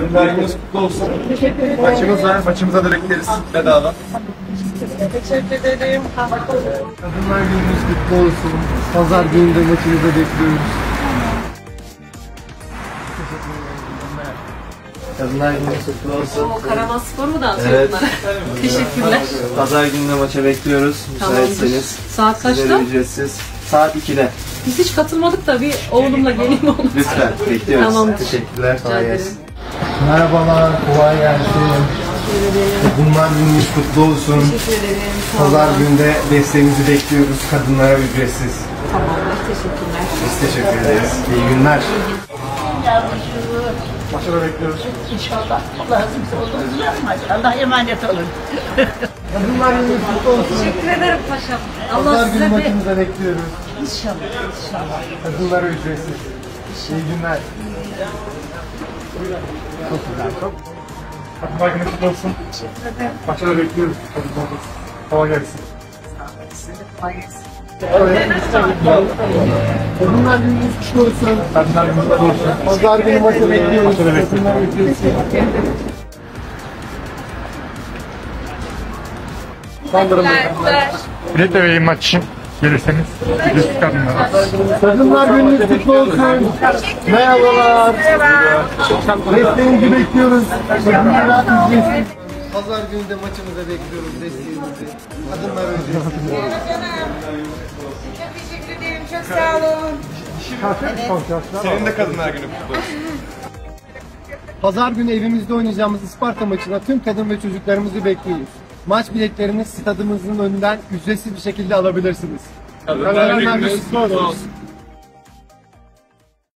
Kadınlar Gününüz kutlu olsun. Maçımız var, maçımıza da bekleriz bedava. Teşekkür ederim. Kadınlar Gününüz kutlu olsun. Pazar günü de maçınıza bekliyoruz. Kadınlar Gününüz kutlu olsun. O Karamanspor mu dağıtıyor Evet. bunlara? Teşekkürler. Pazar gününe maça bekliyoruz. Müsaitseniz. Saat Sizlere kaçta? ücretsiz. Saat 2'de. Biz hiç katılmadık da bir oğlumla geleyim oğlum. Lütfen bekliyoruz. Tamamdır. Teşekkürler. Rica Kolay ederim. gelsin. Merhabalar. Kolay gelsin. Kadınlar Gününüz kutlu olsun. Teşekkür ederim. Sağ olun. Pazar günde desteğinizi bekliyoruz. Kadınlara ücretsiz. Tamamdır. Teşekkürler. Biz teşekkür ederiz. İyi günler. Maçı da bekliyoruz. İnşallah. Allah razı olsun. Allah emanet olun. Kadınlar Gününüz kutlu olsun. Teşekkür ederim paşam. Allah Pazar günü size de... maçınıza bekliyoruz. İnşallah. İnşallah. Kadınlara ücretsiz. İyi günler. Çok güzel. Çok. Kadınlar Günü kutlu olsun. Maçı da bekliyoruz. Kolay gelsin. Kadınlar Gününüz kutlu olsun. Kadınlar Günü kutlu olsun. Pazar günü maça bekliyoruz. Maçı da bekliyoruz. Kadınlara ücretsiz. Bilet vereyim maç için. Gelirseniz. Ücretsiz kadınlara. Kadınlar Gününüz kutlu olsun. Merhabalar. Desteğinizi bekliyoruz. Kadınlara ücretsiz. Pazar günü de maçımıza bekliyoruz desteğinizi. Kadınlara ücretsiz. Çok teşekkür ederim. Çok sağ olun. Senin de Kadınlar Günü kutlu olsun. Pazar günü evimizde oynayacağımız Isparta maçına tüm kadın ve çocuklarımızı bekliyoruz. Maç biletlerini stadımızın önünden ücretsiz bir şekilde alabilirsiniz. Kadınlar Günü kutlu olsun.